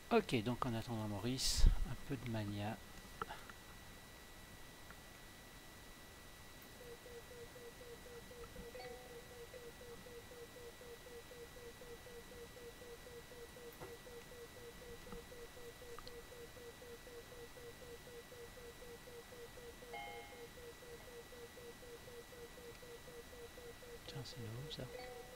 Ok, donc en attendant Maurice, un peu de mania. Tiens, c'est nouveau ça.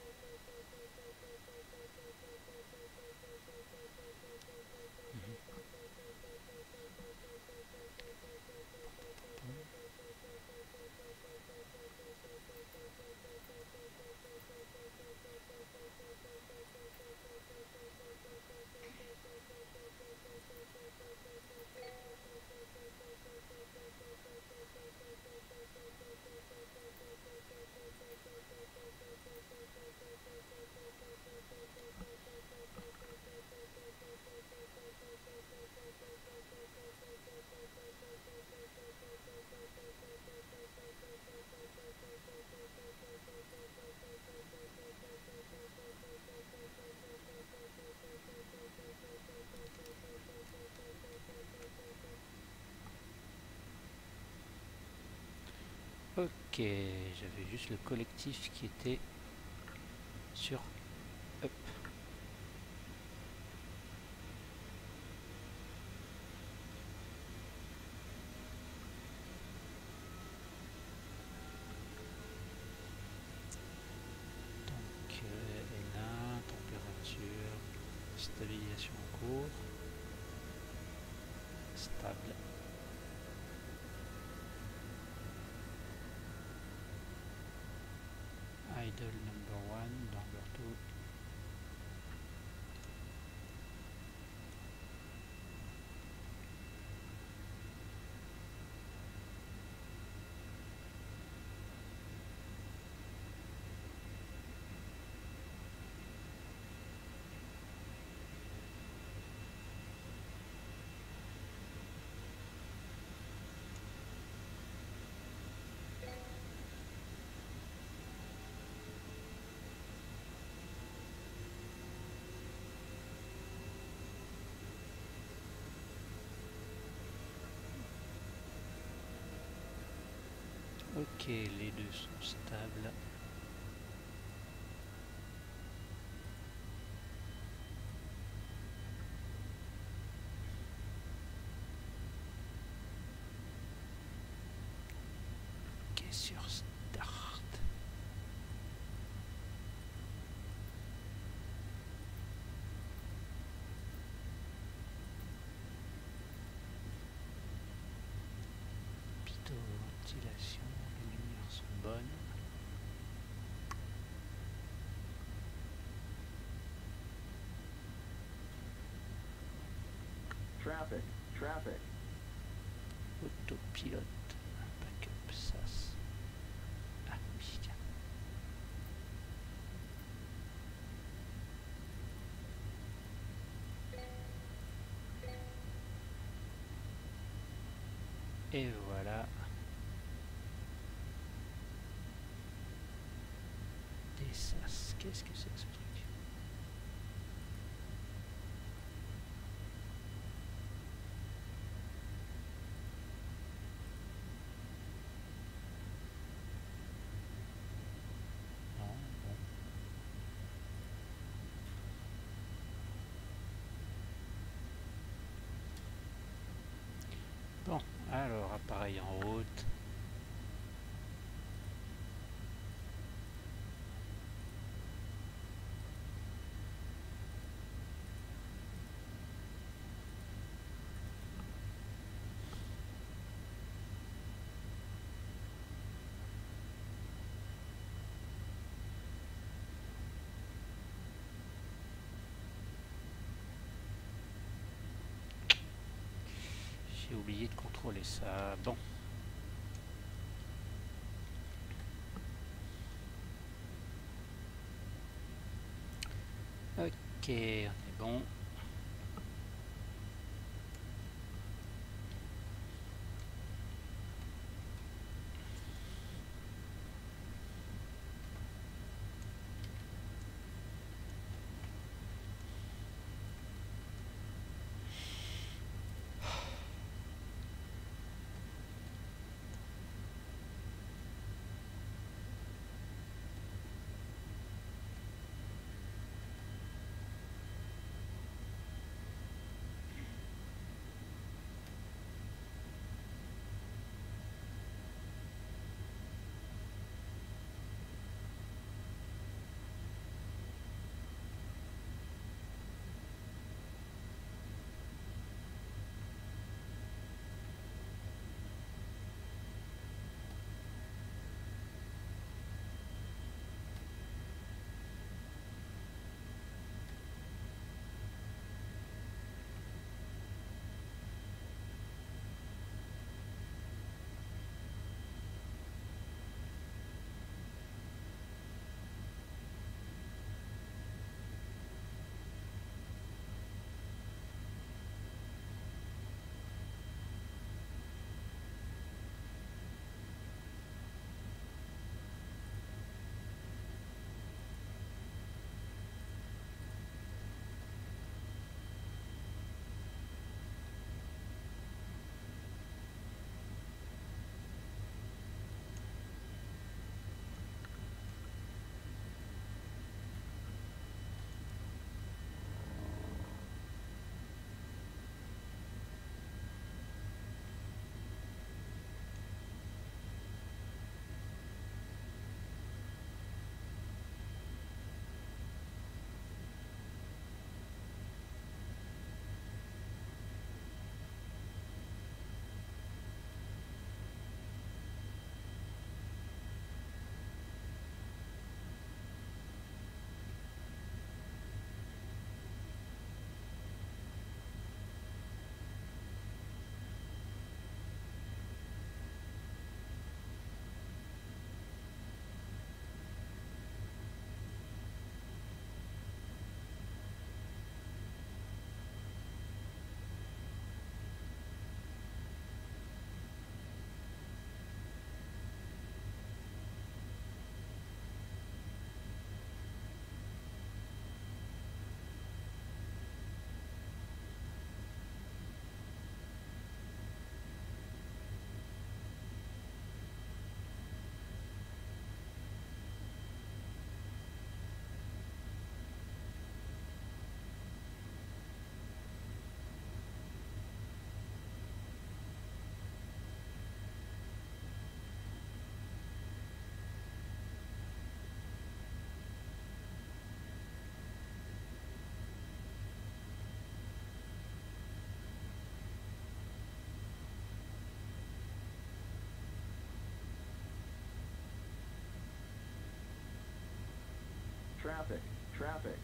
Ok, j'avais juste le collectif qui était sur Up. Donc N1, température, stabilisation en cours, stable. Idle number 1, number 2. Ok, les deux sont stables. Ok, sur Start. Plutôt ventilation, les lumières sont bonnes. Traffic, traffic. Autopilote, backup, SAS. Ah oui, tiens. Et voilà. Des SAS. Qu'est-ce que c'est que ce truc? Non, bon. Bon, alors appareil en route. J'ai oublié de contrôler ça. Bon. Ok, on est bon. Traffic. Traffic.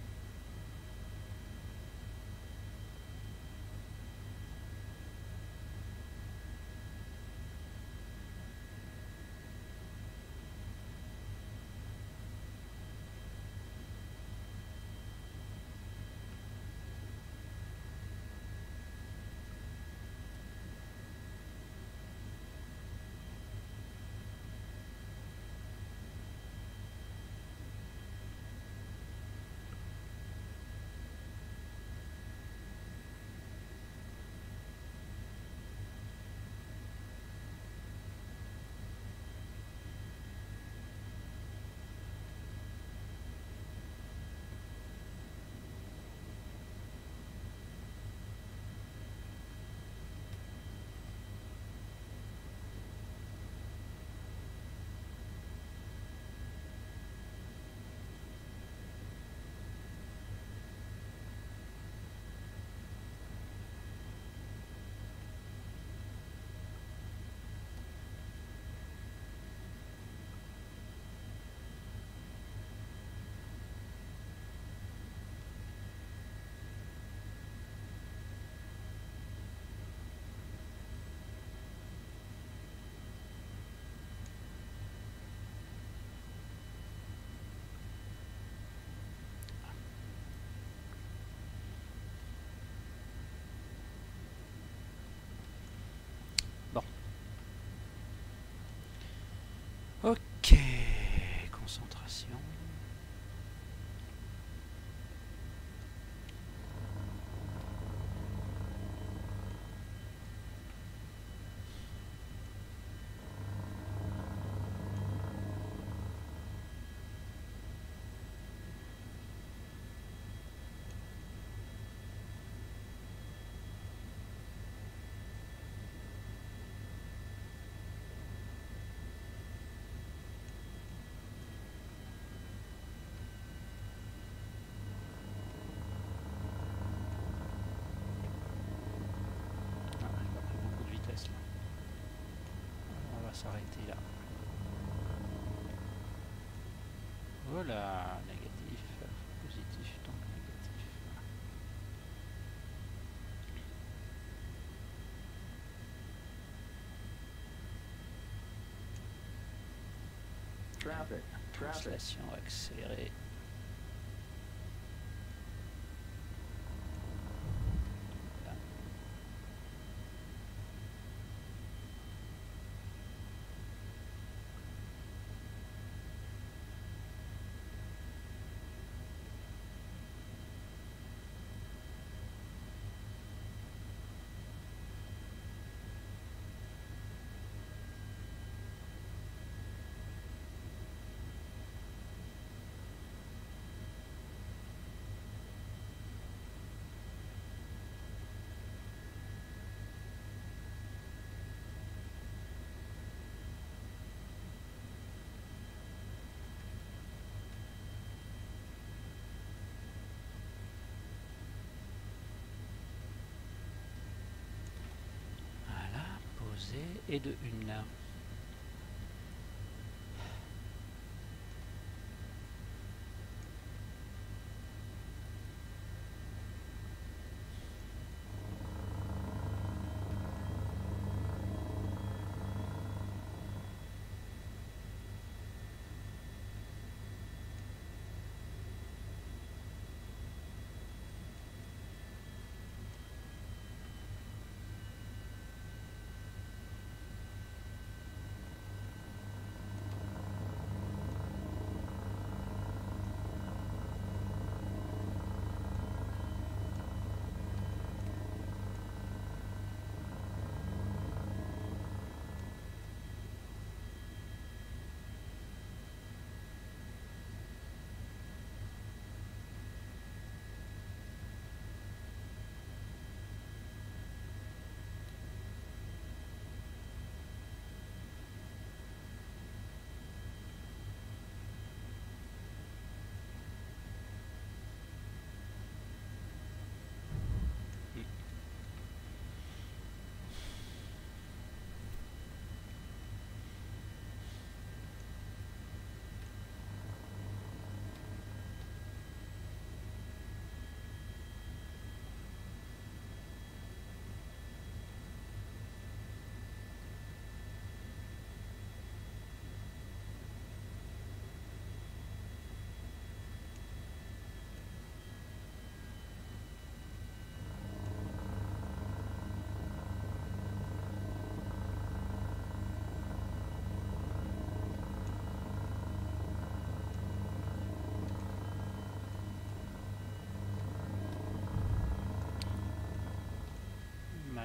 Bon. Ok. Concentration. Ah, il a pris beaucoup de vitesse là. On va s'arrêter là. Voilà, négatif, positif, donc négatif. Traffic. Traffic. Translation accélérée. Voilà. Voilà, posé et de une.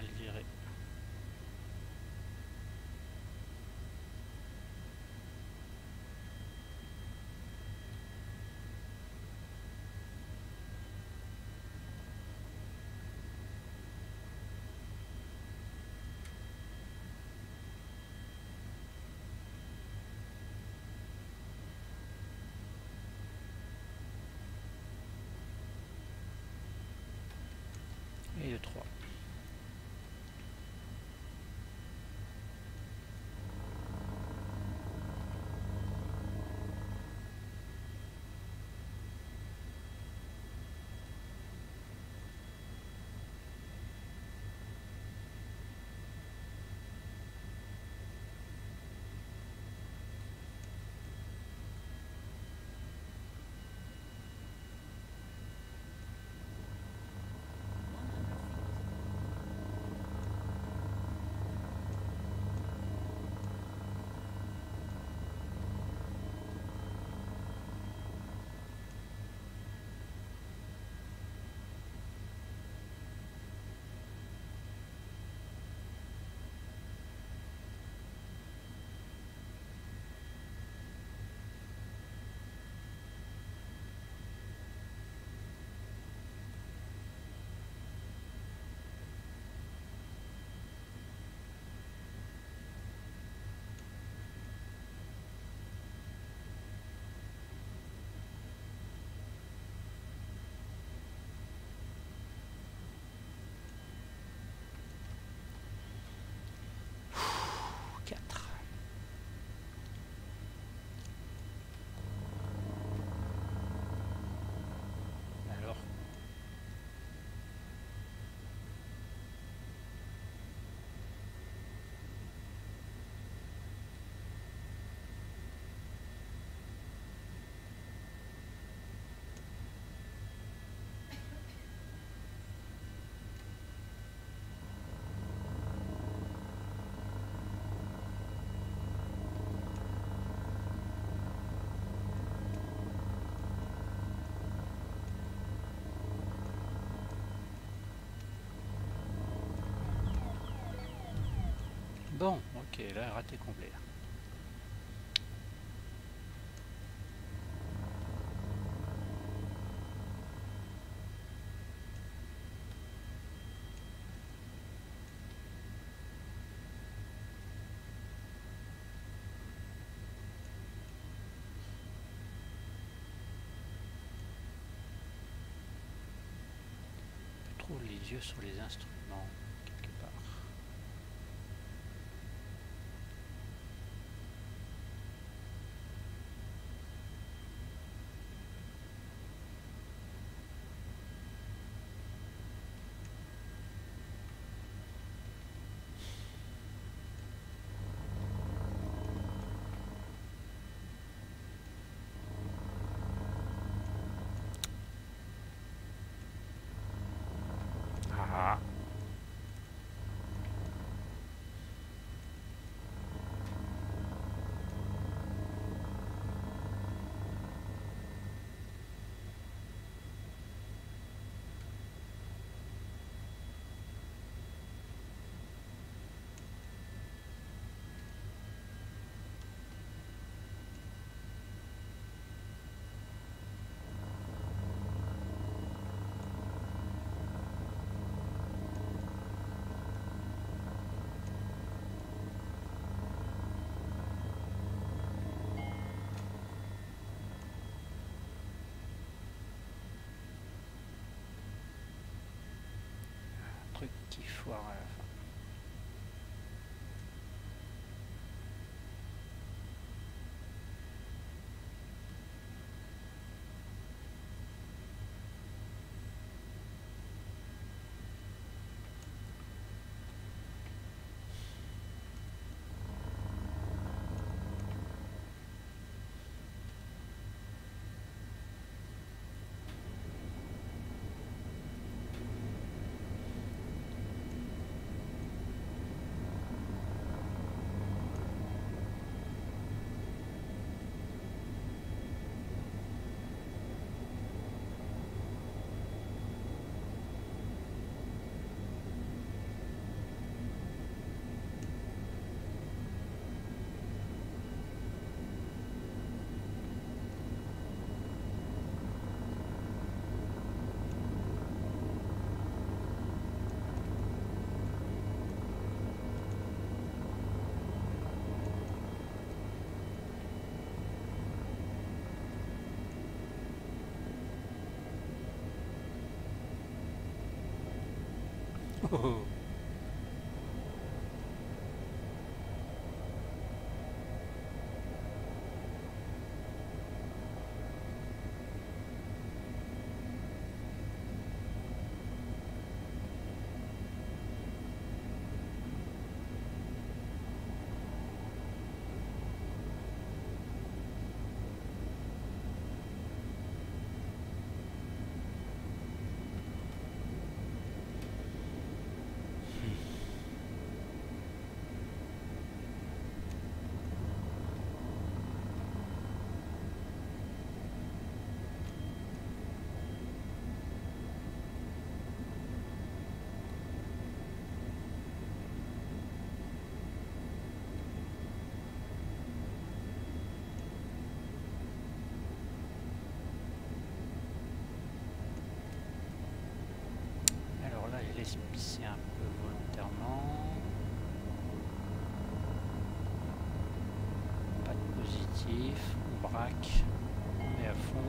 mal géré. Et le 3. Alors, bon, ok, là, raté complet. Je trouve les yeux sur les instruments, quelque part. Ah, un truc qui foire à la fin. Oh. Alors là, je laisse pisser un peu volontairement. Pas de positif. On braque. On met à fond.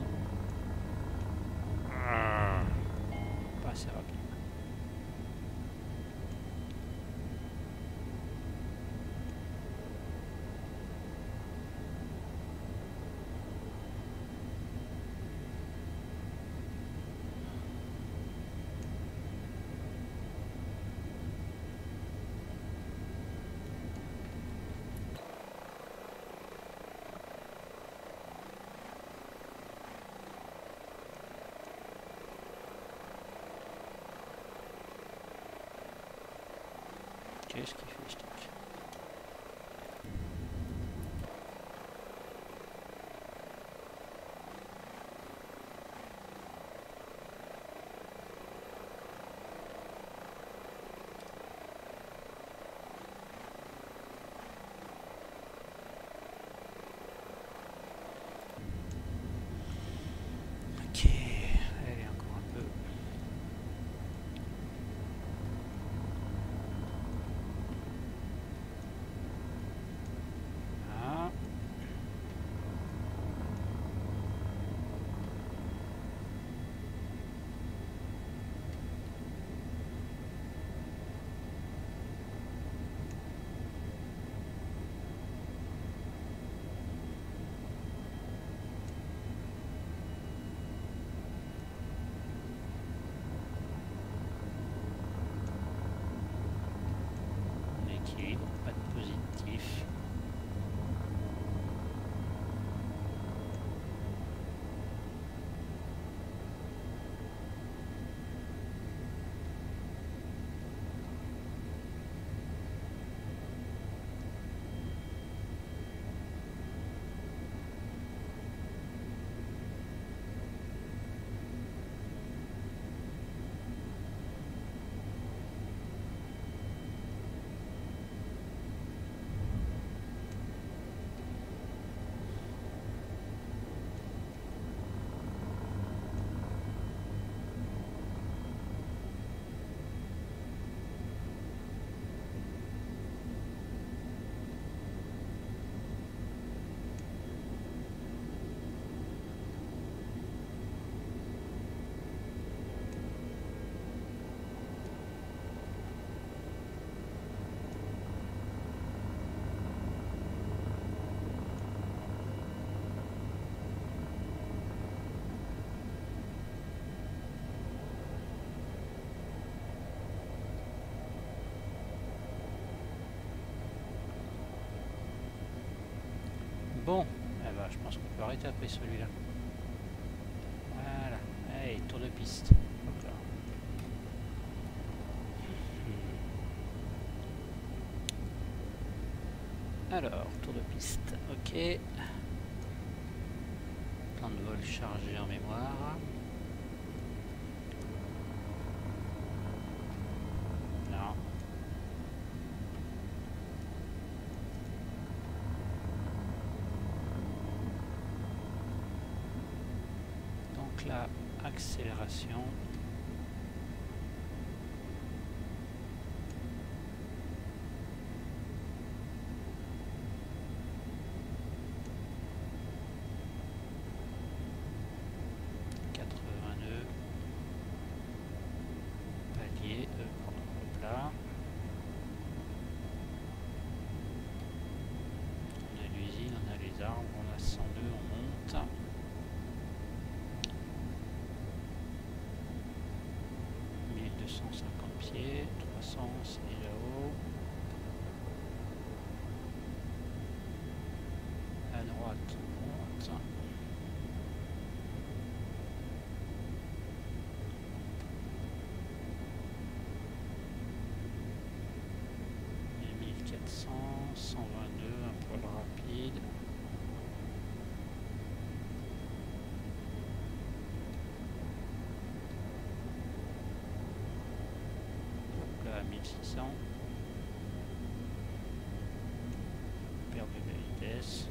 Pas assez rapide. Qu'est-ce qu'il fait ce truc? Ok, allez encore un peu. Ah. Équilibre, pas de positif. Bon, eh ben, je pense qu'on peut arrêter après celui-là. Voilà, allez, tour de piste. Hop là. Alors, tour de piste, ok. Plan de vol chargé en mémoire. Non. Donc là, accélération. c'est déjà haut. À droite, on monte. Et 1400, 122, un poil rapide. Donc là, 1600. Perte de vitesse.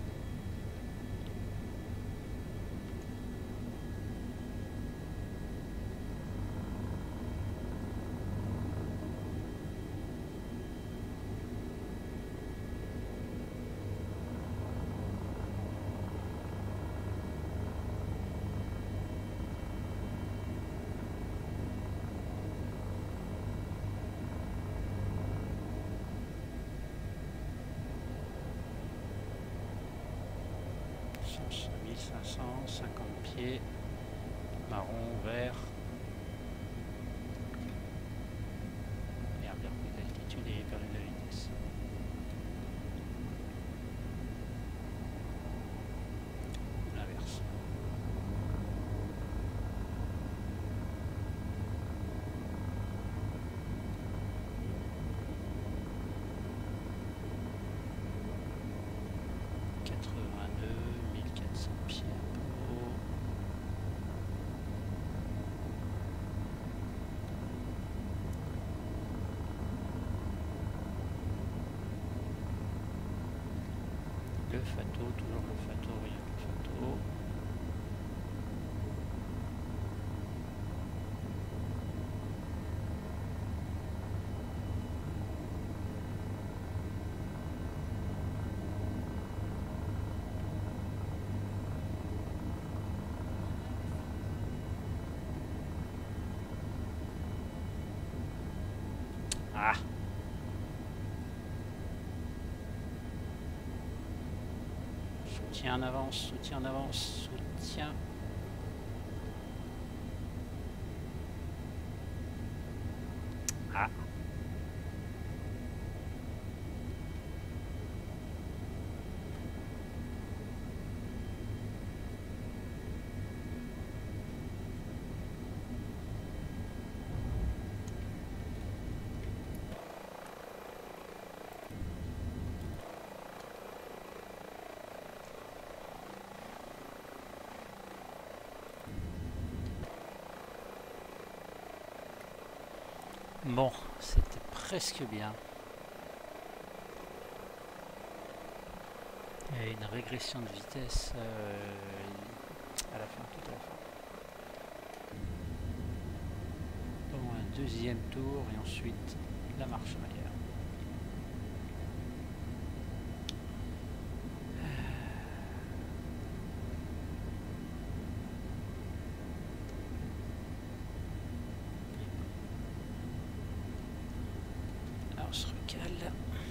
Sur 1500, 50 pieds, marron, vert. Merde, l'altitude et perdu de vitesse. L'inverse. Le Fato, toujours le Fato, rien que le Fato. Ah! Soutien en avance, soutien en avance, soutien. Ah! Bon, c'était presque bien. Il y a une régression de vitesse à la fin, tout à la fin. Bon, un deuxième tour et ensuite la marche arrière. Alors, on se recale.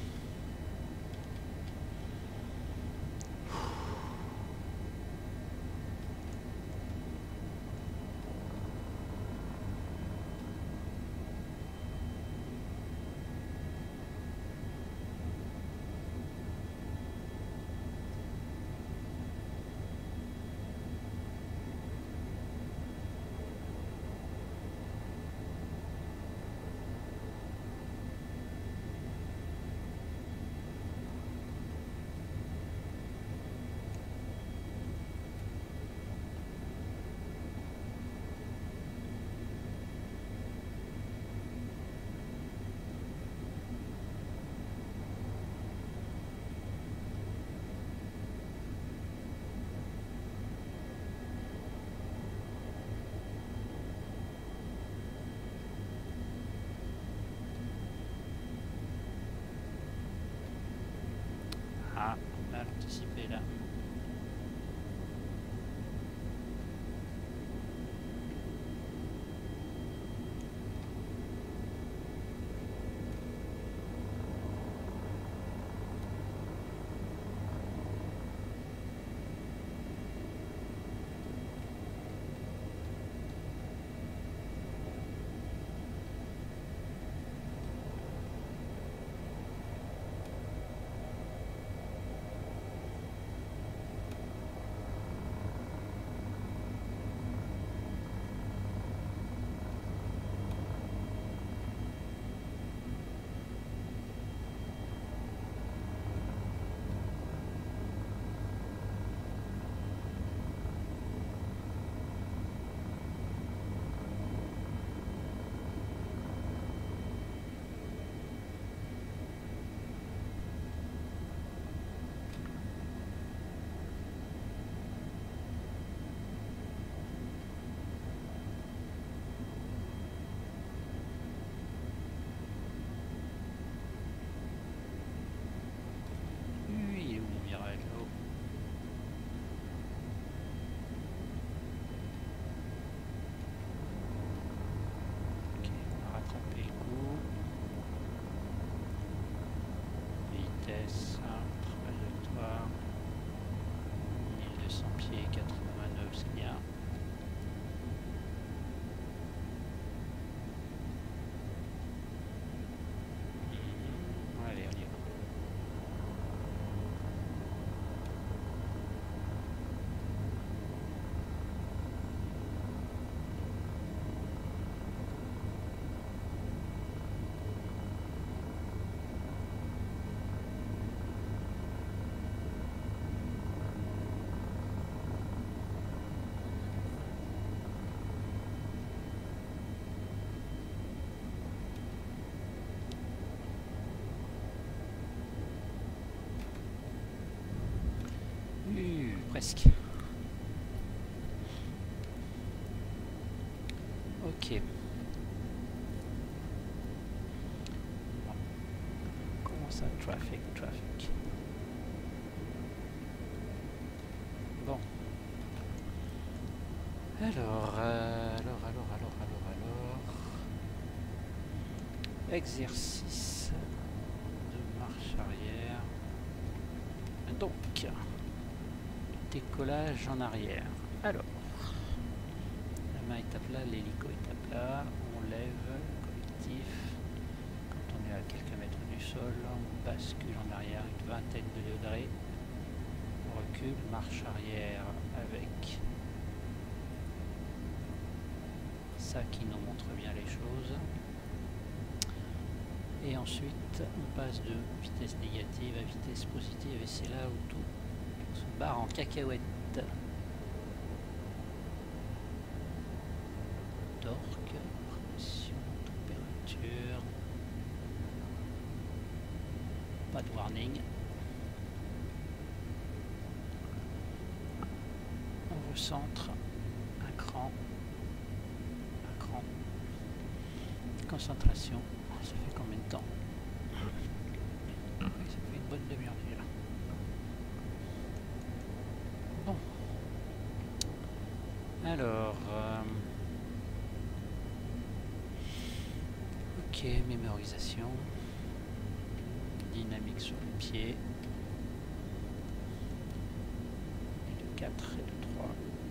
Ah, mal anticipé là. vitesse, trajectoire, 1200 pieds, 89, c'est bien. Allez, on y va. Presque. Ok. Bon. Comment ça, traffic. Bon. Alors. Exercice de marche arrière. Donc. Décollage en arrière. Alors, la main est à plat, l'hélico est à plat, on lève le collectif. Quand on est à quelques mètres du sol, on bascule en arrière une vingtaine de degrés. On recule, marche arrière avec ça qui nous montre bien les choses. Et ensuite, on passe de vitesse négative à vitesse positive et c'est là où tout se barre en cacahuète. Torque, pression, température. Pas de warning. On recentre. Un cran. Concentration. Ça fait combien de temps? Ça fait une bonne demi-heure déjà. Bon. Alors. Ok, mémorisation. Dynamique sur le pied. Et de 4 et de 3.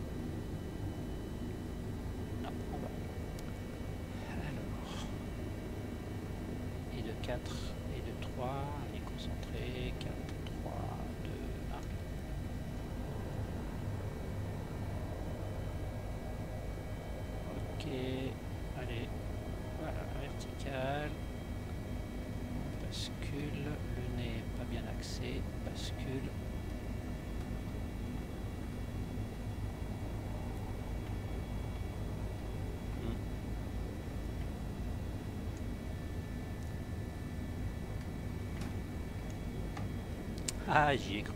Non, on va. Alors. Et de 4 et de 3. On est concentré. 4, 3, 2, 1. Ok, allez, voilà, vertical, on bascule, le nez pas bien axé, bascule. Ah, j'y ai cru.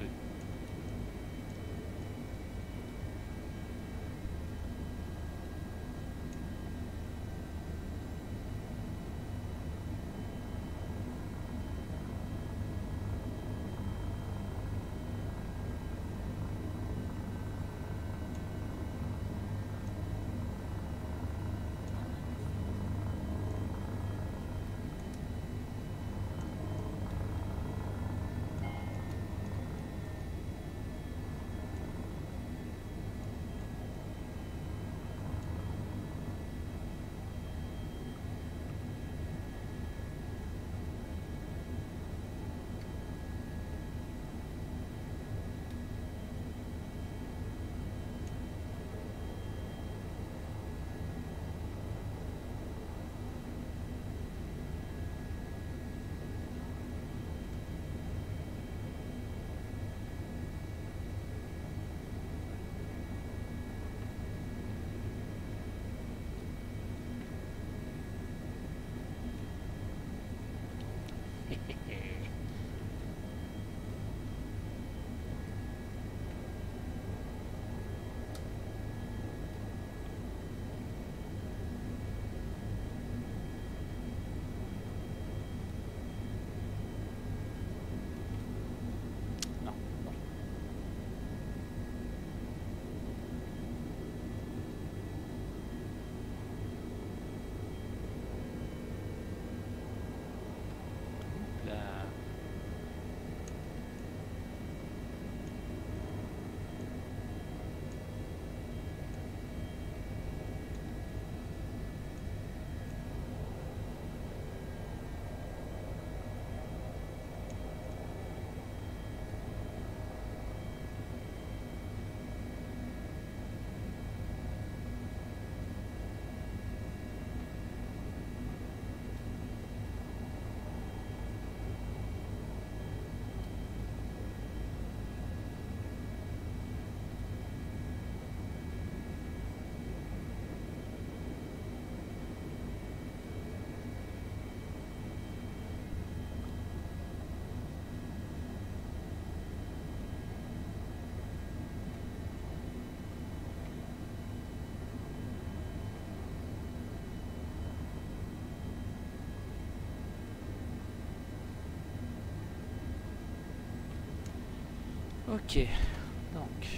Ok, donc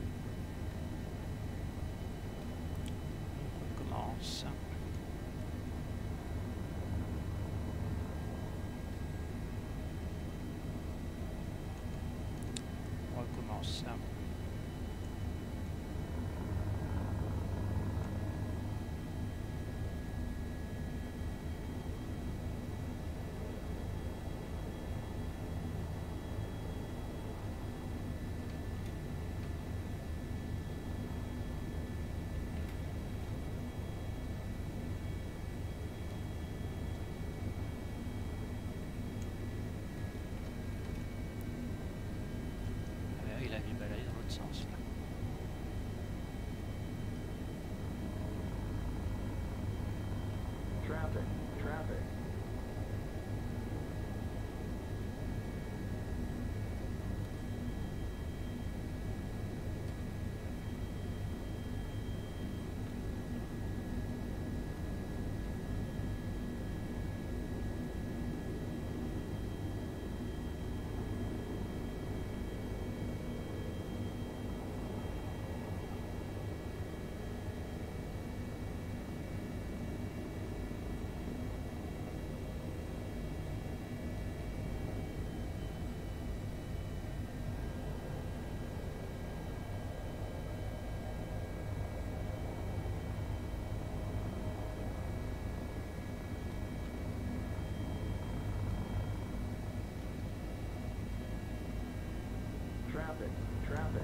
on recommence. On recommence. Il a mis balayer dans l'autre sens là. Traffic, traffic. Traffic, traffic.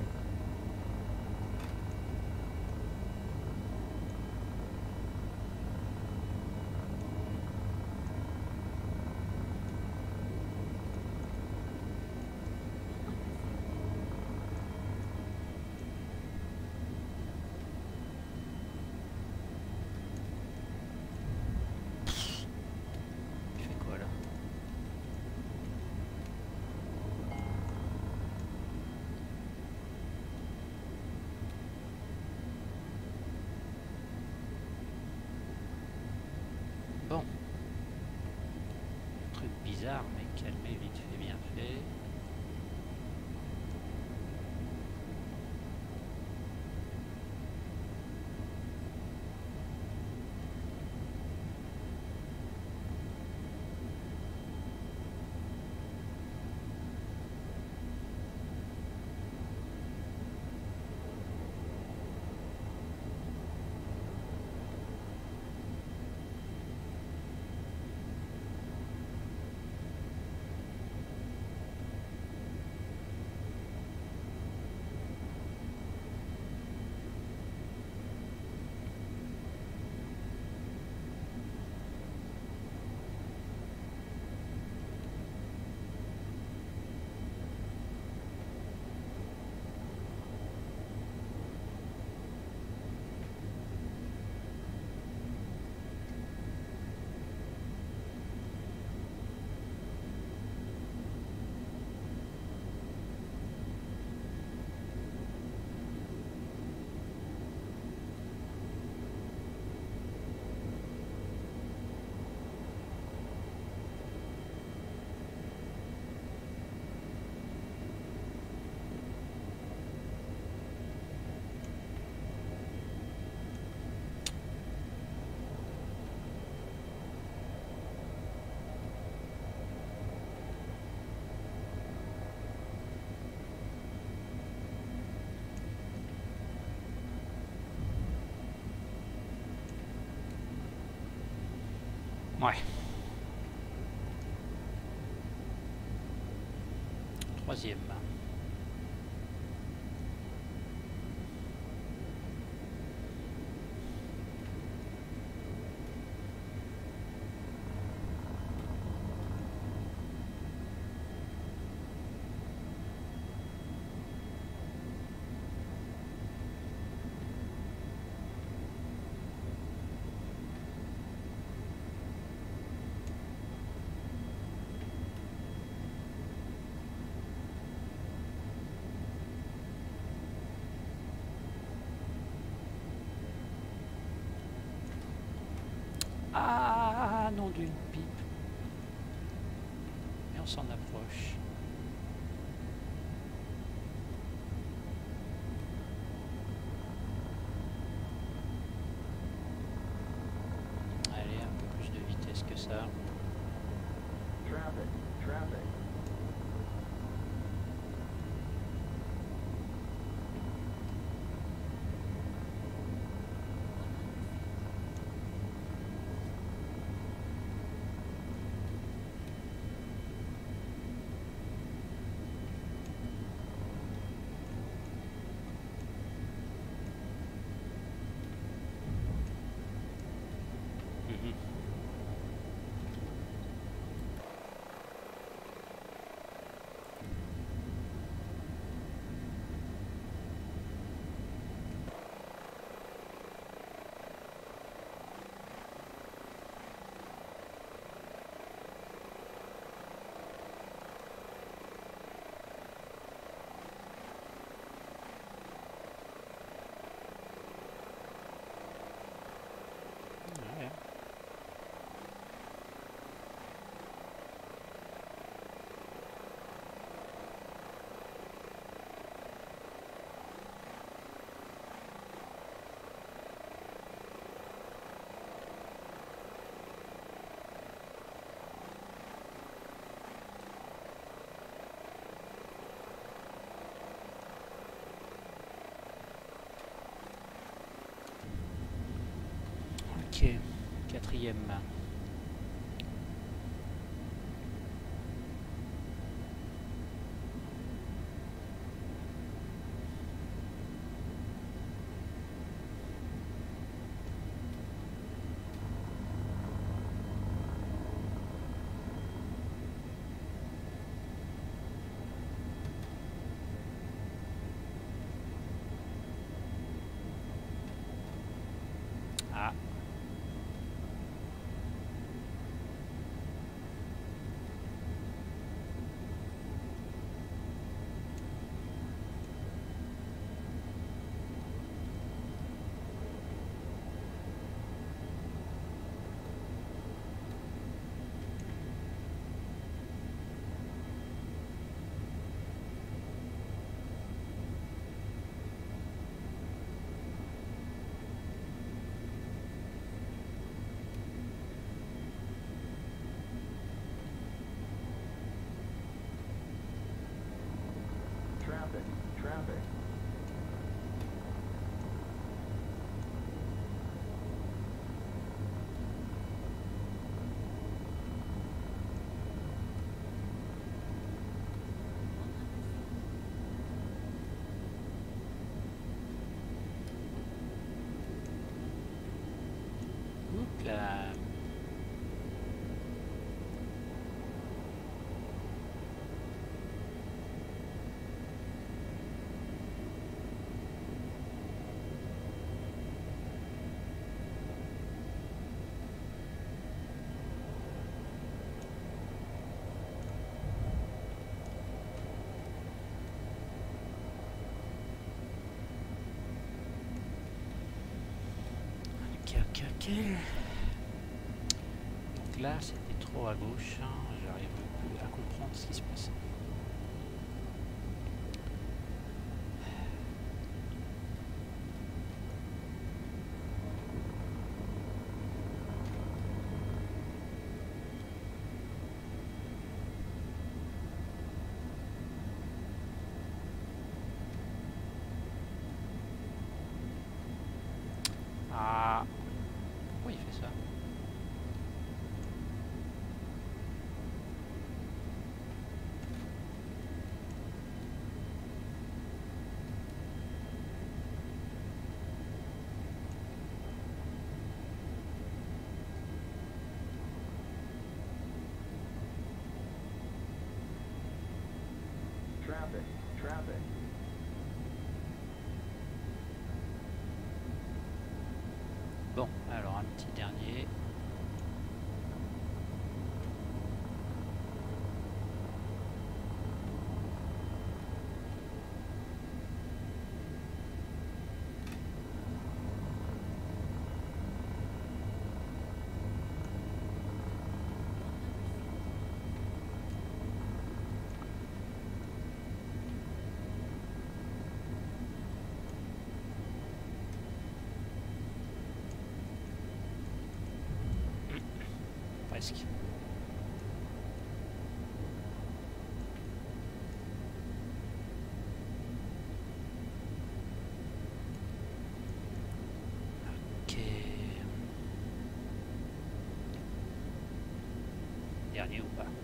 Il fait quoi là? Bon. Truc bizarre, mais calmé, vite fait, bien fait. Ouais. Troisième. Ah, nom d'une pipe. Et on s'en approche. traffic. Mhm. Ouais. Ok, quatrième. Ah, Traffic. Traffic. oups là. Ok, ok, ok. Donc là, c'était trop à gauche. Hein. J'arrive plus à comprendre ce qui se passe. Ah, pourquoi il fait ça? Traffic. Traffic. Bon, alors un petit dernier. Presque. dernier ou pas.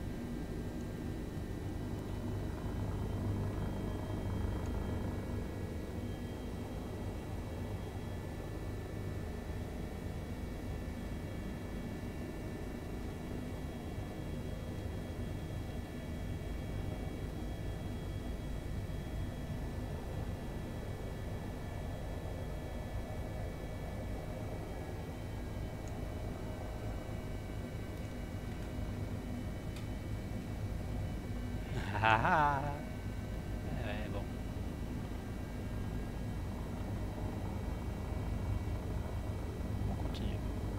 Ah ah. Ouais, bon. On continue.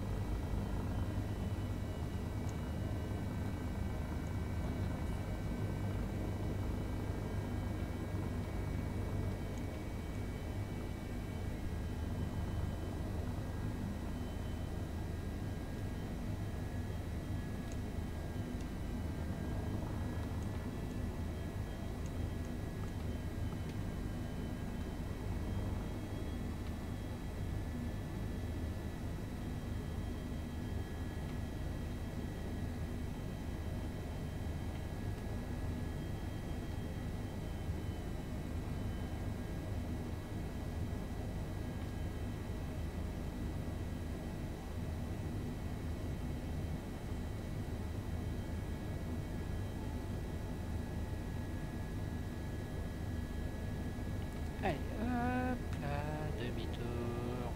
Allez, hop là, demi-tour.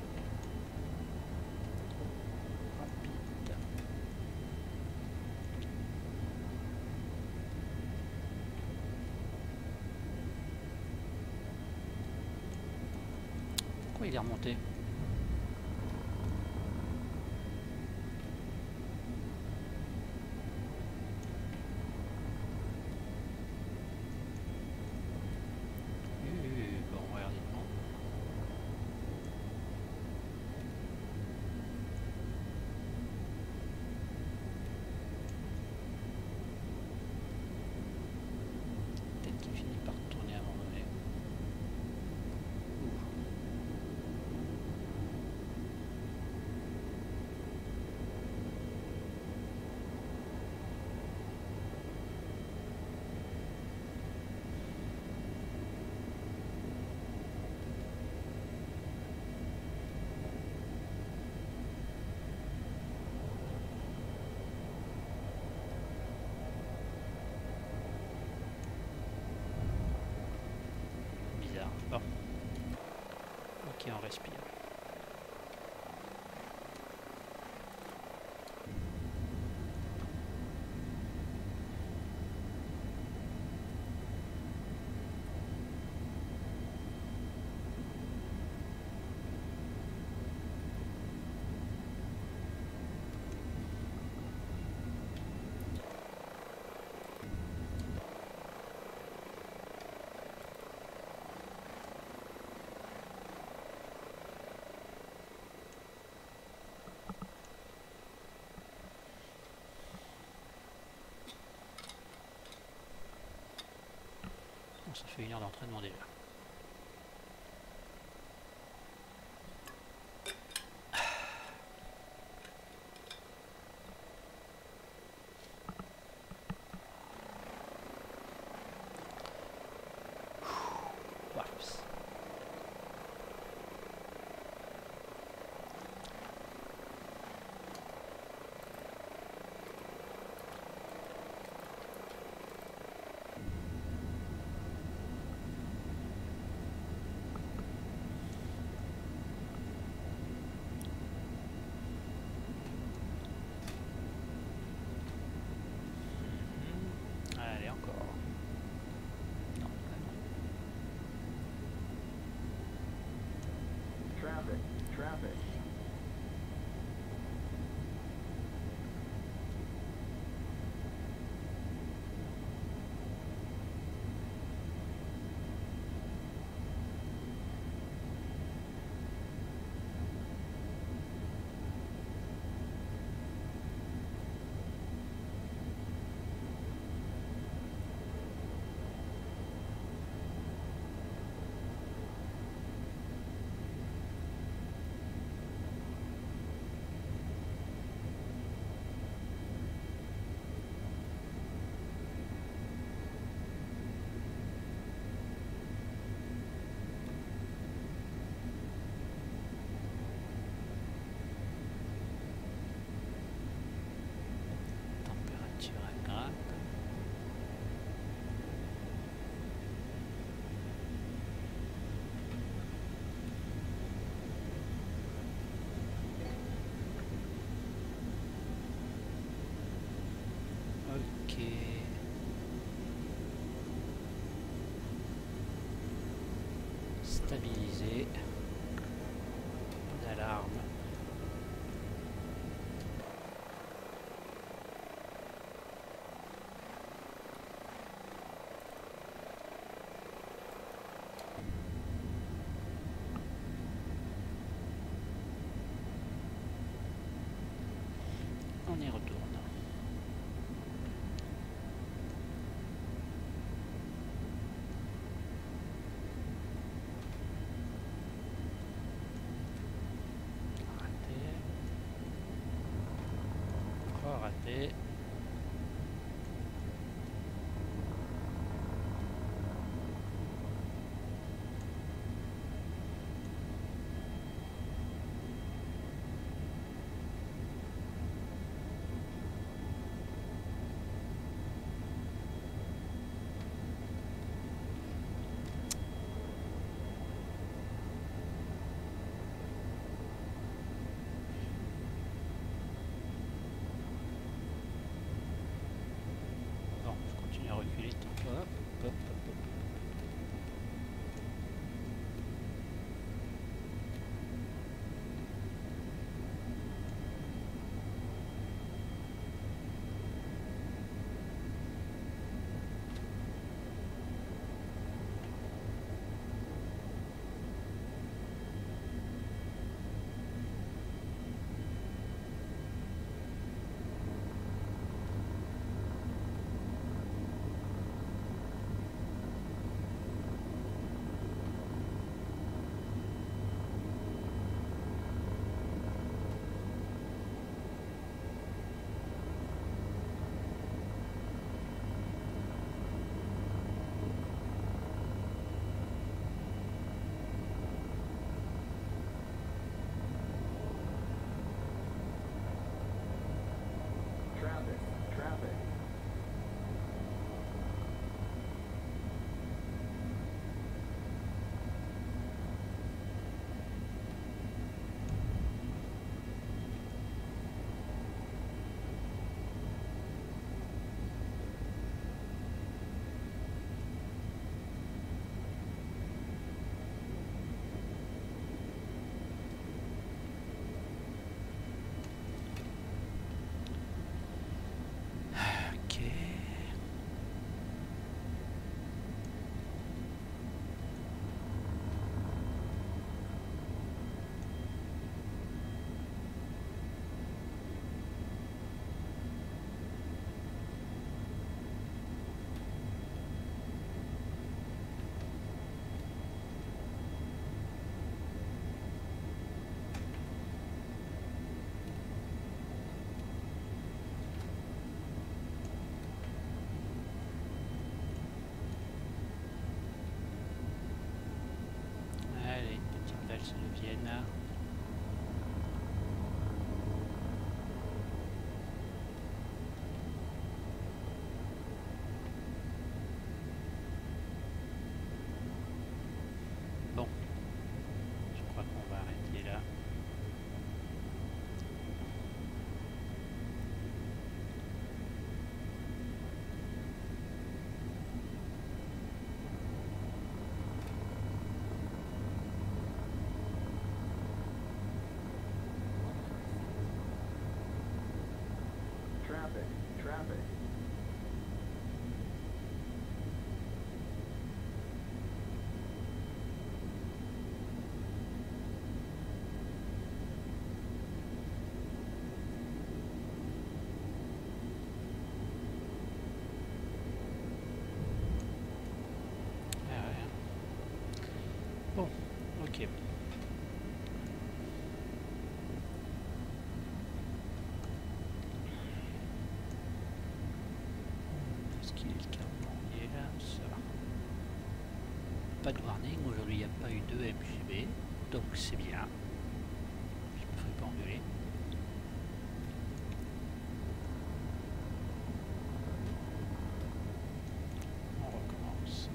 Rapide. Pourquoi il est remonté? Bon, regardez, non. Peut-être qu'il finit par tourner à un moment donné. Ouh. Bizarre. Bon. Ok, on respire. Bon, ça fait 1 heure d'entraînement déjà. Waps. stabiliser. D'alarme. On y retourne. Raté. À reculer tout. Hop, hop, hop, hop. Traffic, traffic. Ok. Allez, une petite valse de Vienne. Bon, je crois qu'on va arrêter là. Traffic, traffic. Ah ouais. Bon, ok. Est-ce qu'il est le carburant? Il est là, ça va. Pas de warning, aujourd'hui il n'y a pas eu de MGB, donc c'est bien. Je me ferai pas engueuler. On recommence.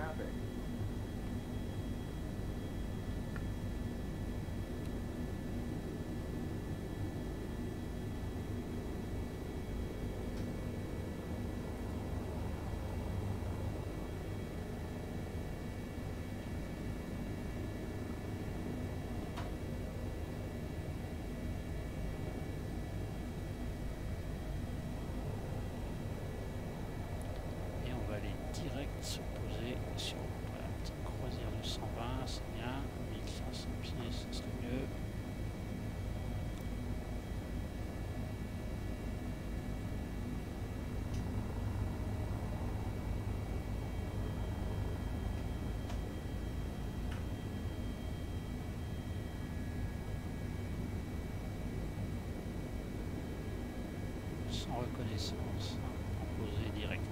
Traffic. Et on va aller direct se poser sur la petite croisière de 120, c'est bien. 1500 pieds, ce serait mieux. Sans reconnaissance, poser direct.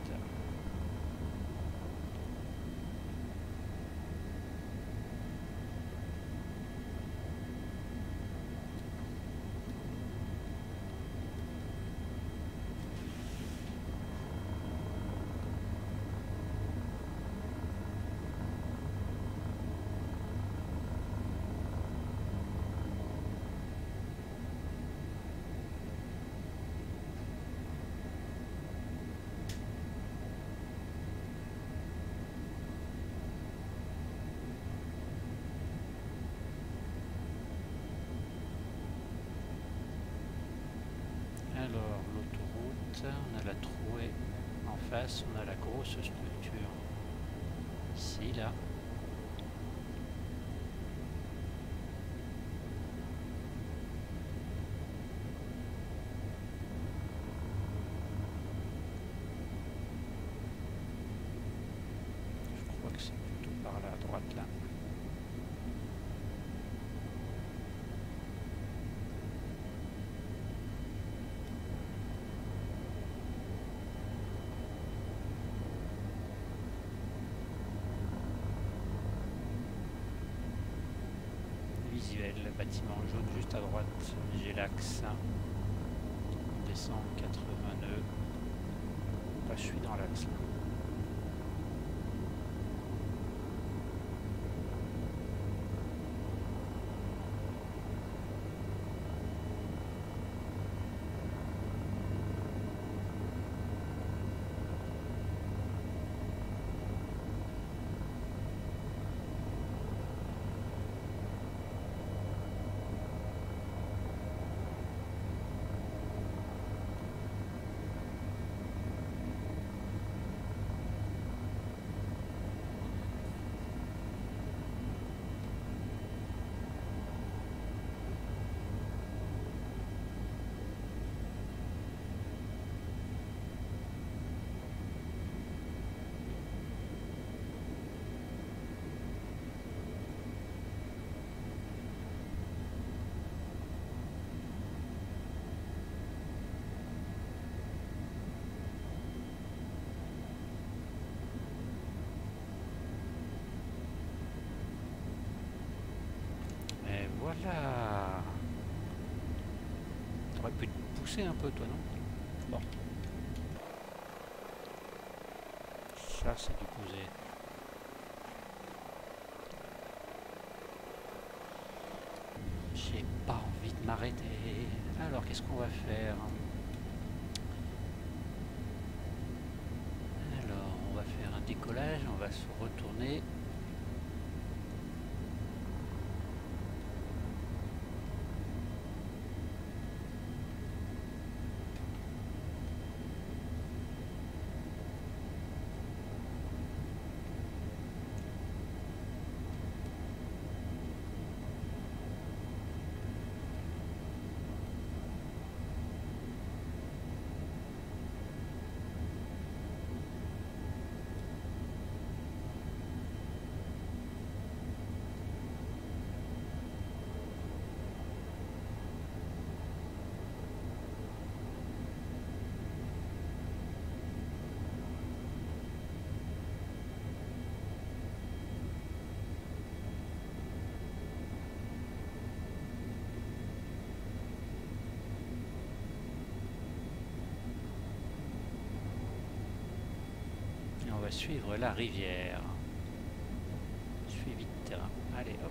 Alors, l'autoroute, on a la trouée en face, on a la grosse structure ici, là. Je crois que c'est plutôt par là, à droite, là. Visuel, le bâtiment jaune juste à droite, j'ai l'axe. On descend 80 nœuds. Là, je suis dans l'axe. Voilà. T'aurais pu te pousser un peu, toi, non? Bon. Ça, c'est du posé. J'ai pas envie de m'arrêter. Alors, qu'est-ce qu'on va faire? Alors, on va faire un décollage. On va se retourner. Et on va suivre la rivière. suivi de terrain. Allez, hop.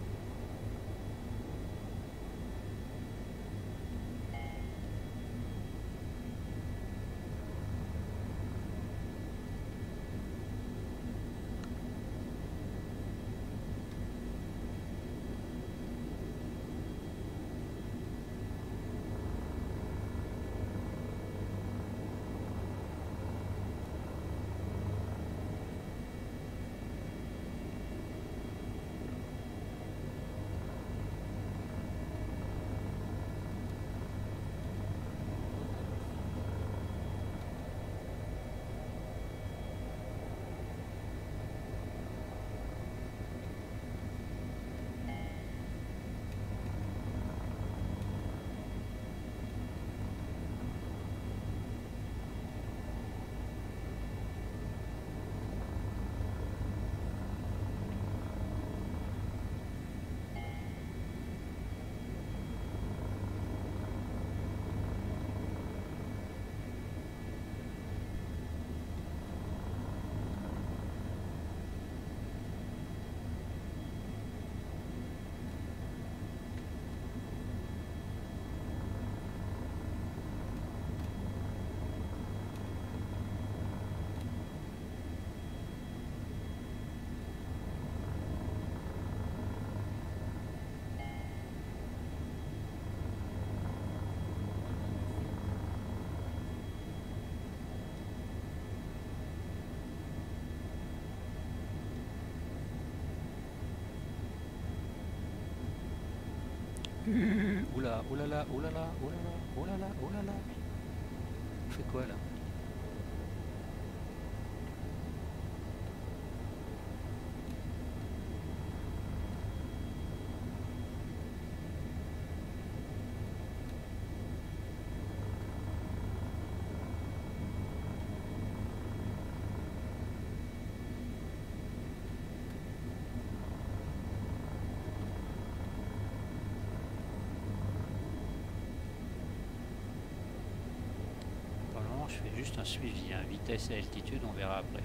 Oula, oulala, oulala, oulala, oulala, oulala. On fait quoi là? Je fais juste un suivi, hein. Vitesse et altitude, on verra après.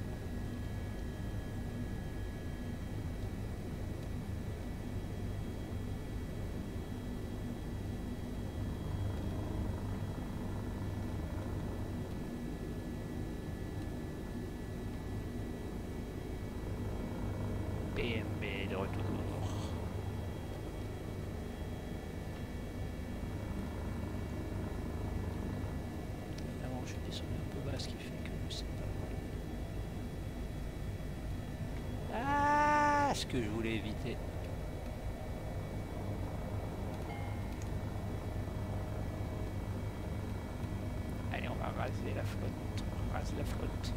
BMB de retour. Je suis descendu un peu bas, ce qui fait que c'est pas... Ah, ce que je voulais éviter. Allez, on va raser la flotte. On rase la flotte.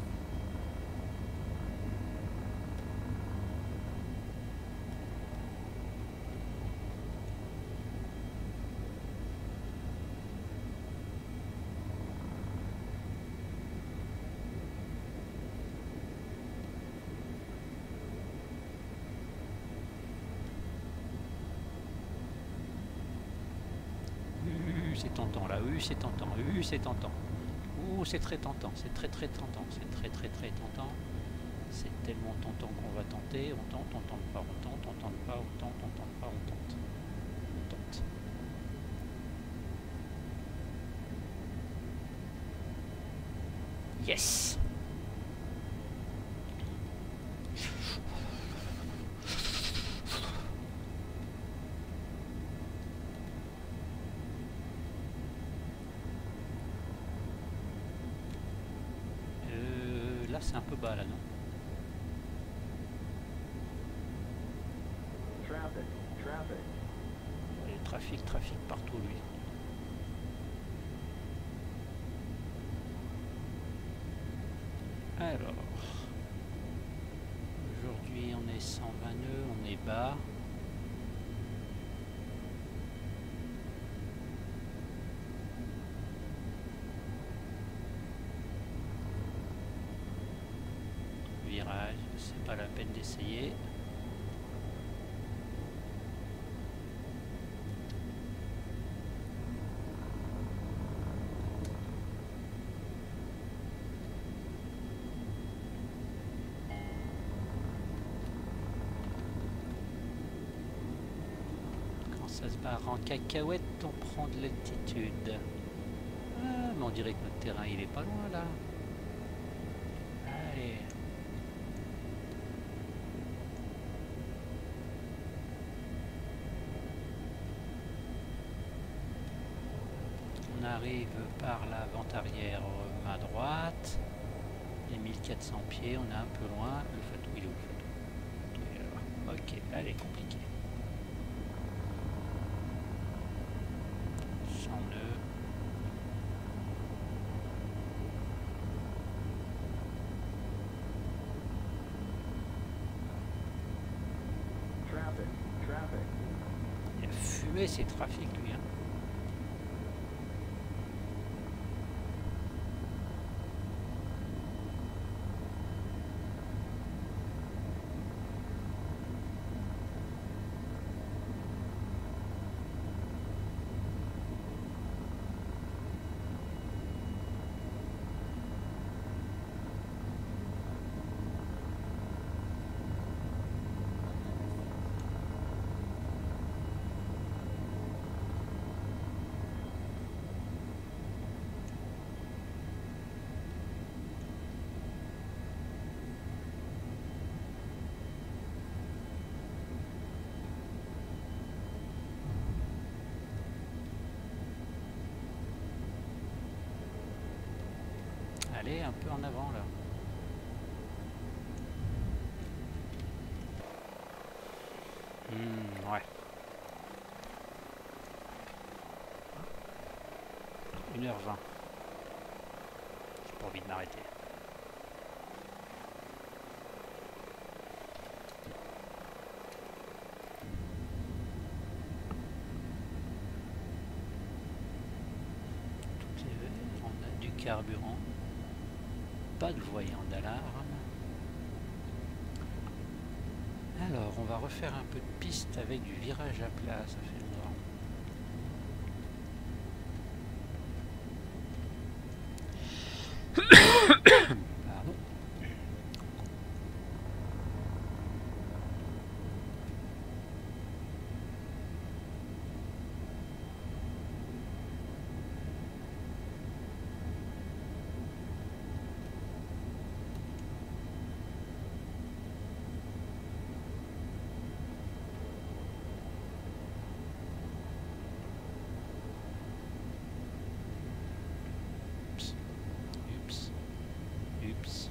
C'est tentant là, c'est tentant, c'est tentant. Ouh, c'est très tentant, c'est très tentant, c'est très tentant. C'est tellement tentant qu'on va tenter, on tente pas, on tente pas, on tente pas, on tente. On tente. Yes! C'est un peu bas là, non? Trafic partout lui. Alors, aujourd'hui on est 120 nœuds, on est bas. Virage, c'est pas la peine d'essayer. Ça se barre en cacahuète, on prend de l'altitude. Ah, mais on dirait que notre terrain il est pas loin là. Allez. On arrive par la vente arrière main droite. Les 1400 pieds, on est un peu loin. Le Fatou, il est où le Fatou? Il est là. Ok, allez, compliqué. 100 nœuds. Traffic, traffic. Il a fumé ses trafics lui. Hein. Allez, un peu en avant là. Ouais. 1h20. J'ai pas envie de m'arrêter. Tout est vert, on a du carburant. Pas de voyant d'alarme. Alors, on va refaire un peu de piste avec du virage à plat, ça fait longtemps. Pardon. Ups.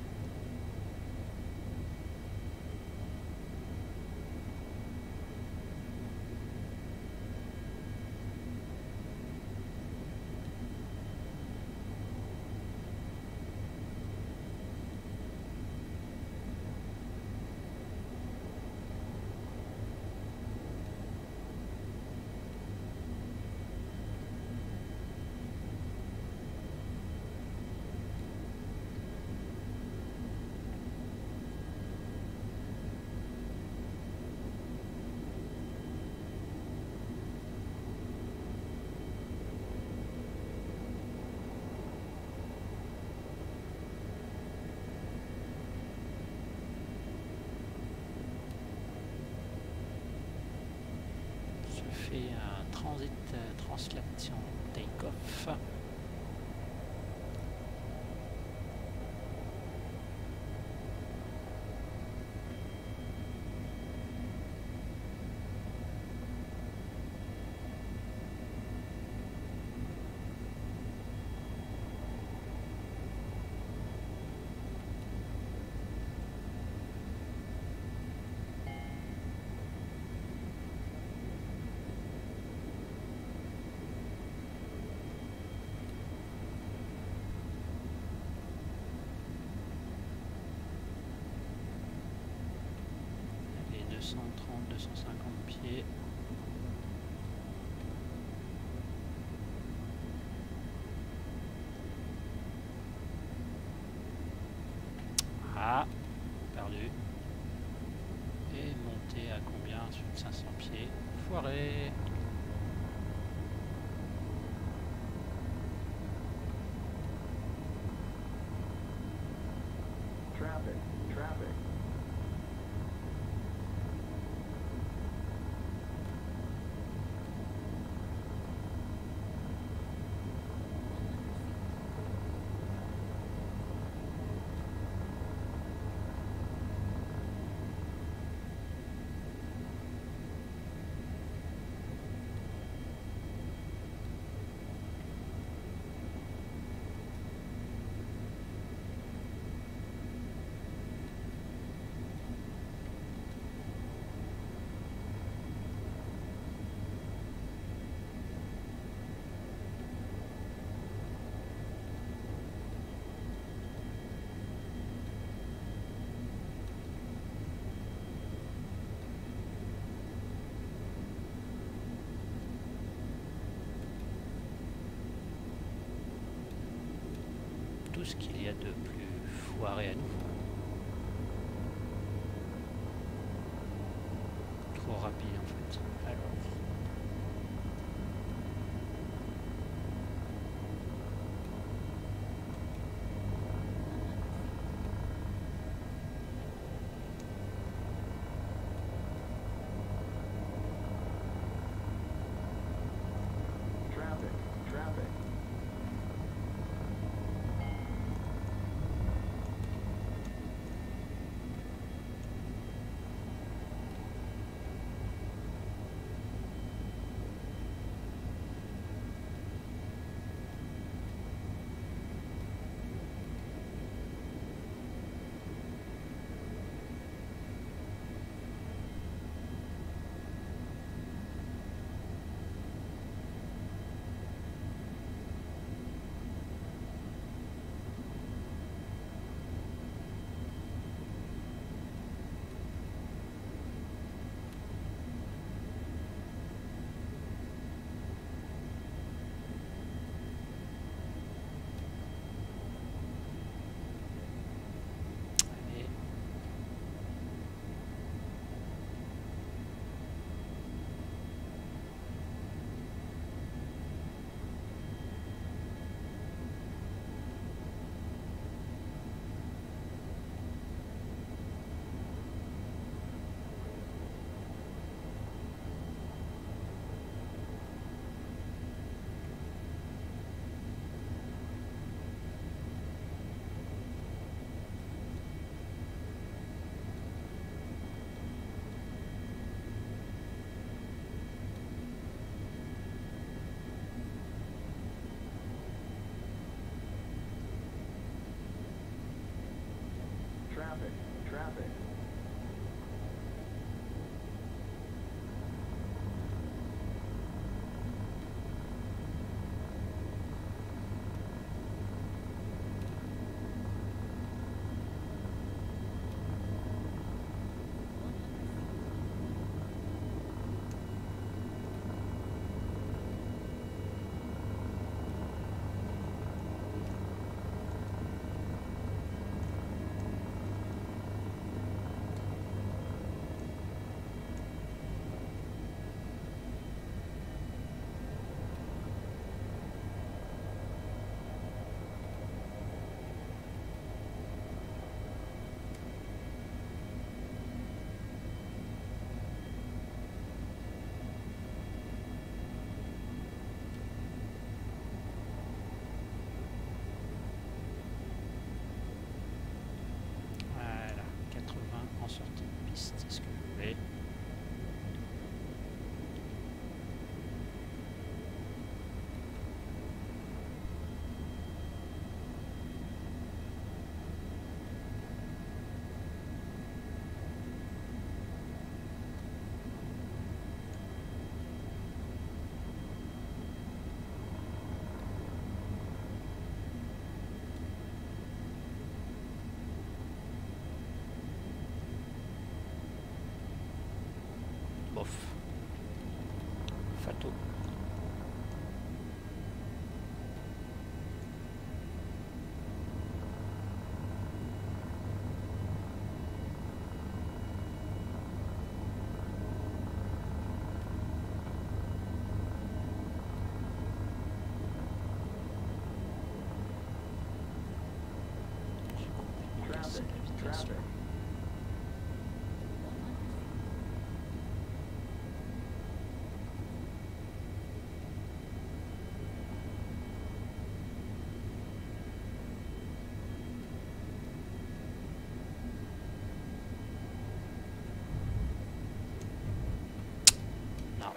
Fait un transit translation take-off. Allez, 230, 250 pieds. Ah, perdu. Et monter à combien sur 500 pieds? Foiré. Traffic, traffic. tout ce qu'il y a de plus foiré à nouveau. Trop rapide en fait. Alors. Traffic, traffic. Allez. Traffic, traffic. Voilà, 80 en sortie de piste, c'est ce que je voulais. Bof. Fato. J'ai complètement cassé Traffic, la vitesse. traffic. Non.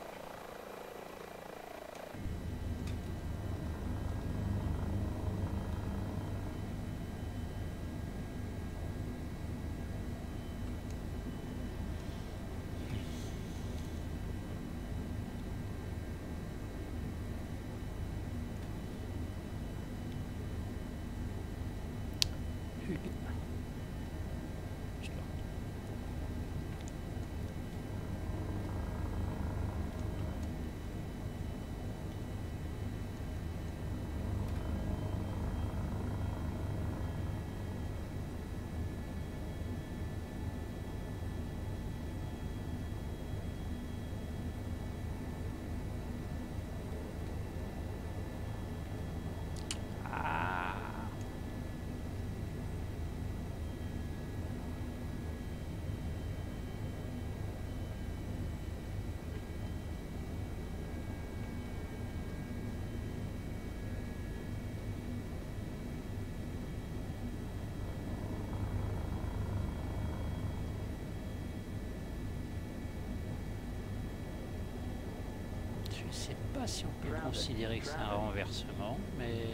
Je sais pas si on peut considérer que c'est un renversement, mais...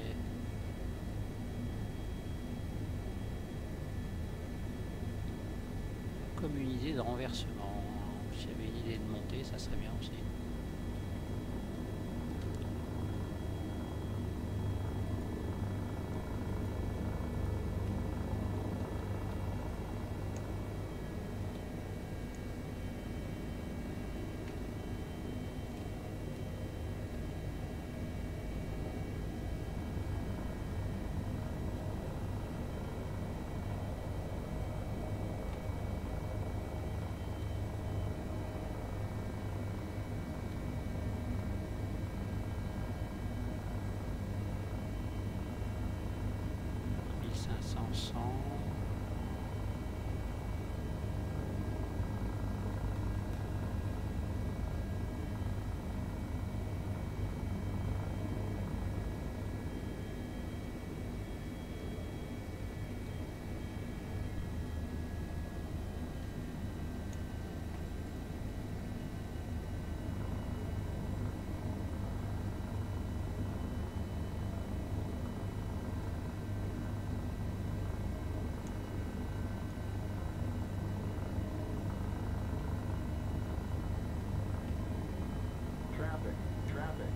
Comme une idée de renversement. S'il y avait une idée de montée, ça serait bien aussi. Traffic, traffic.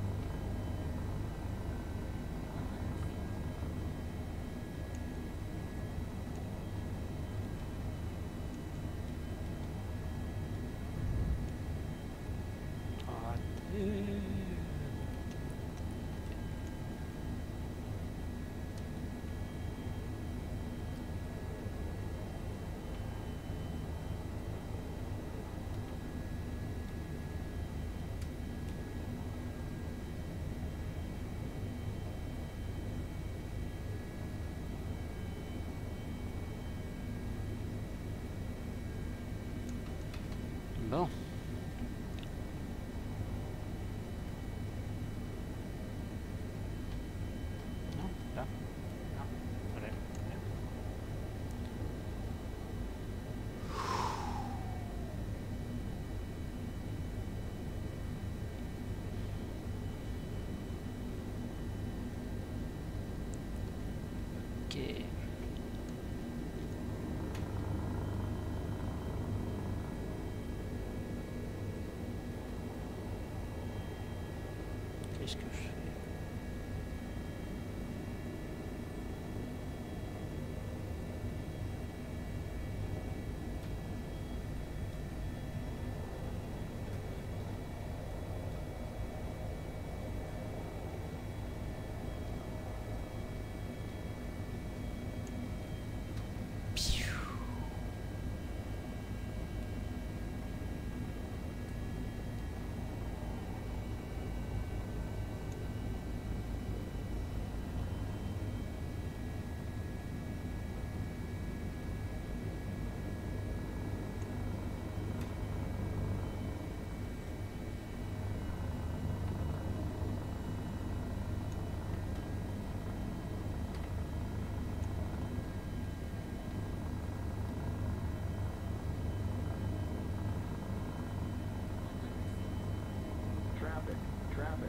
Bon. Non, là. Non, voilà. Ok. Qu'est-ce que je fais? Piou. Traffic, traffic.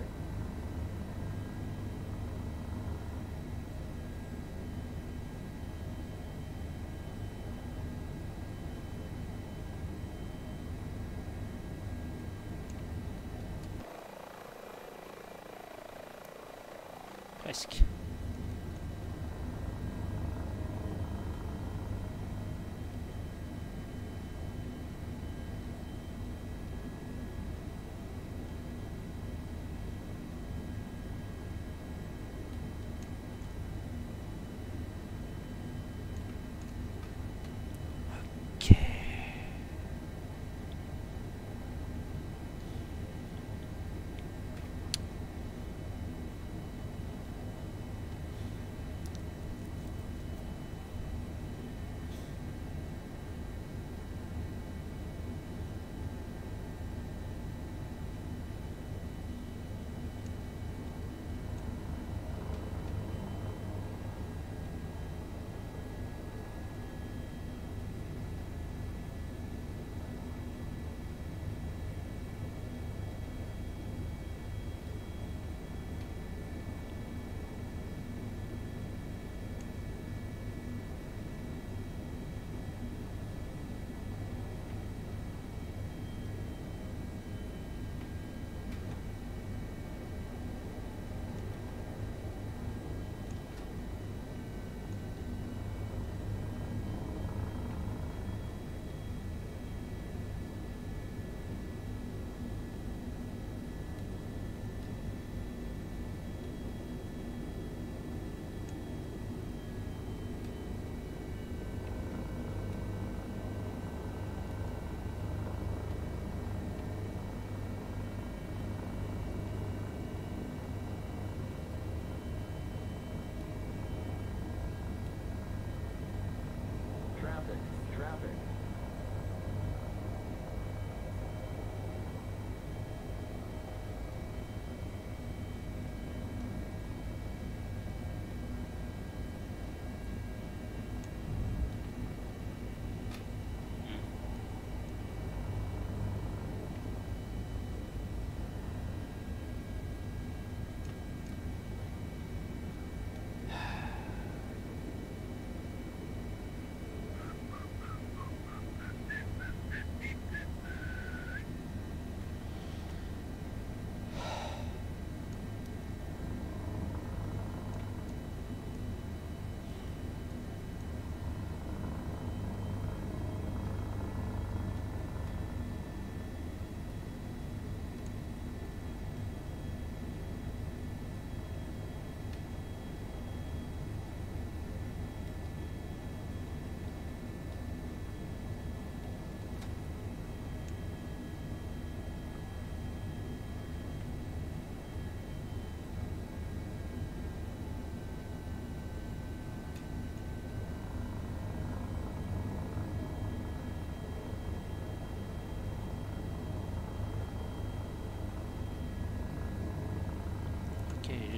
Presque. Ok.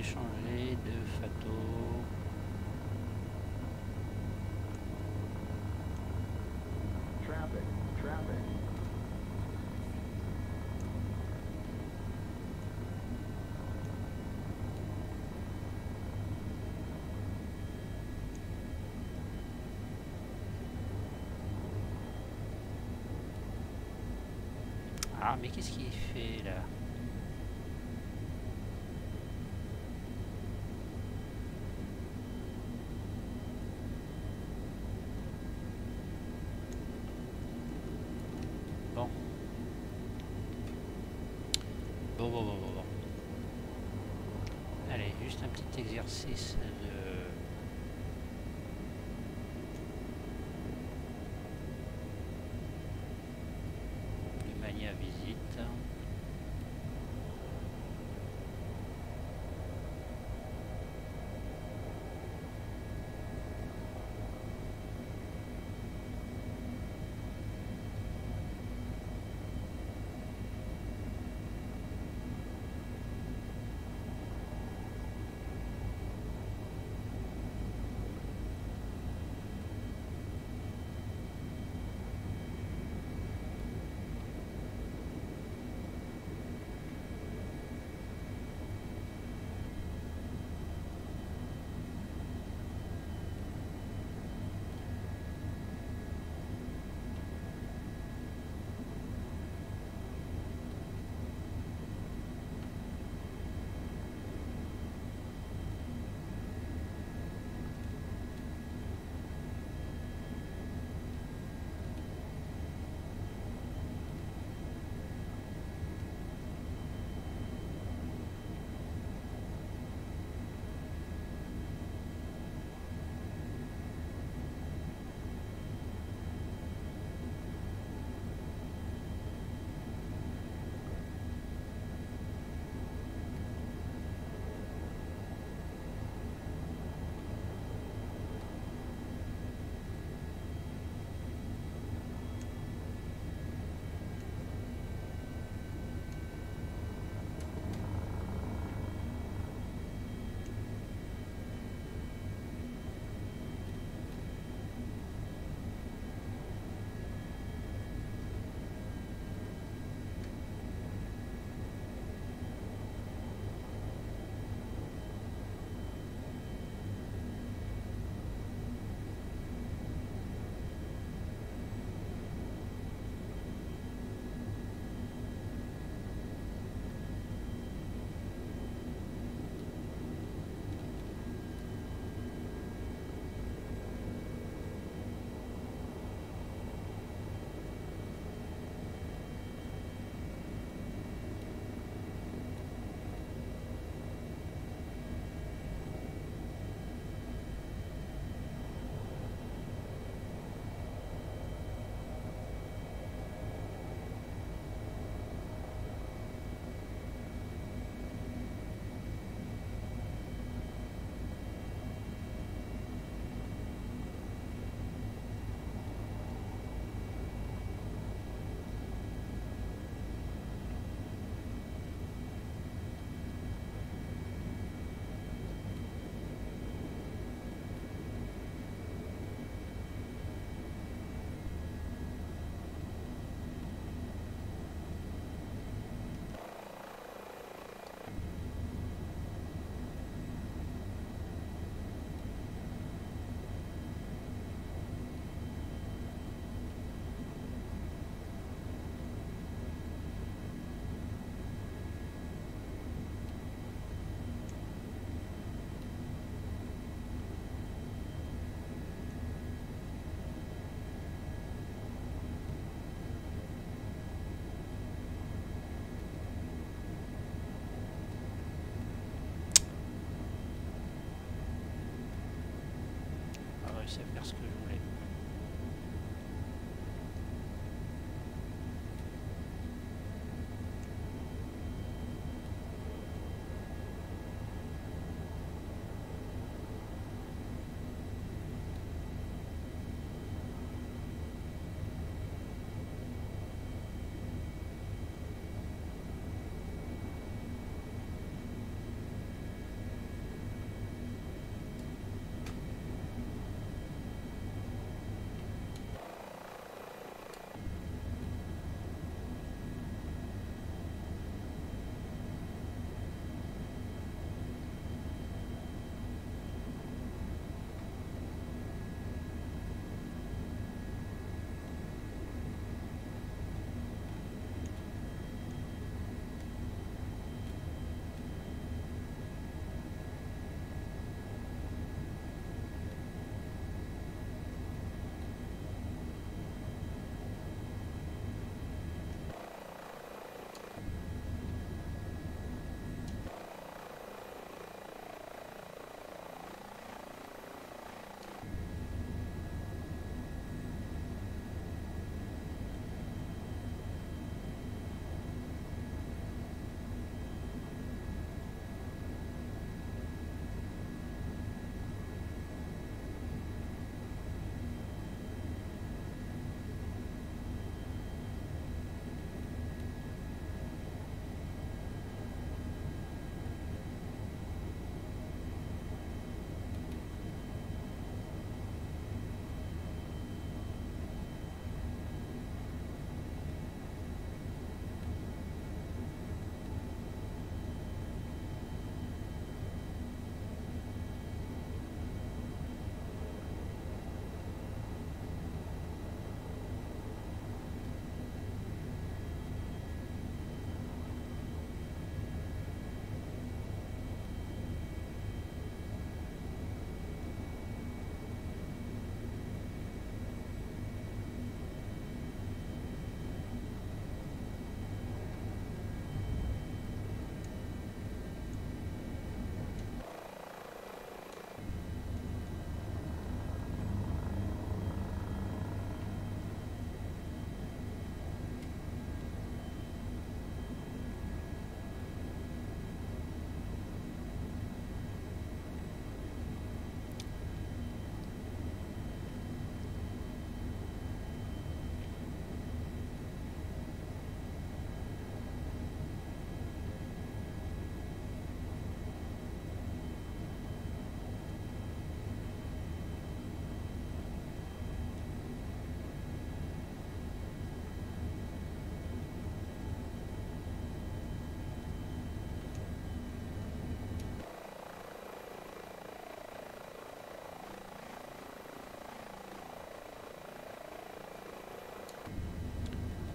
changer de Fato. Traffic. Traffic. Ah, mais qu'est-ce qu'il fait là? Bon. Bon. Allez, juste un petit exercice de mania visite. réussi à faire ce que je voulais.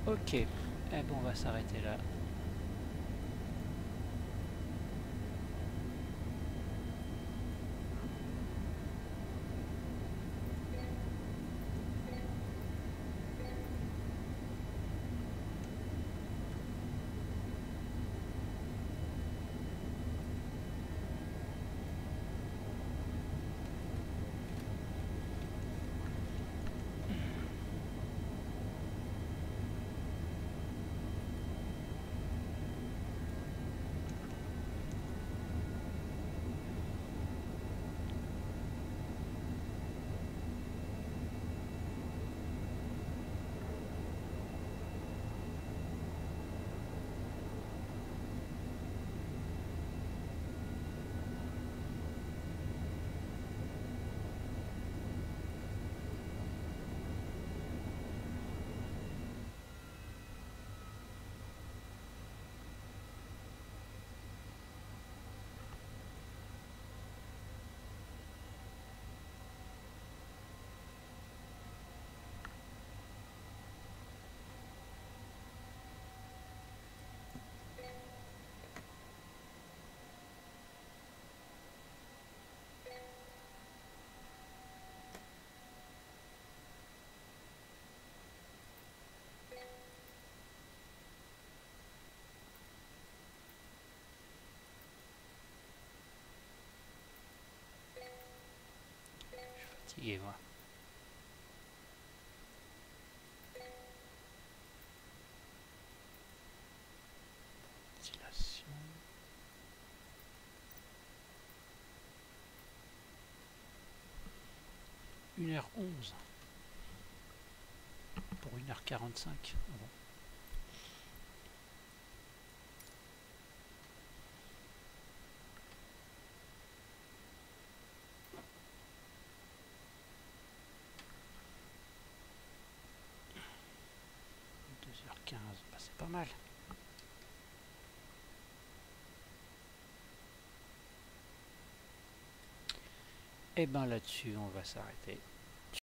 Ok, eh ben on va s'arrêter là. Fatigué moi. Ventilation. 1h11 pour 1h45. Bon. Bah, c'est pas mal. Et ben là-dessus, on va s'arrêter.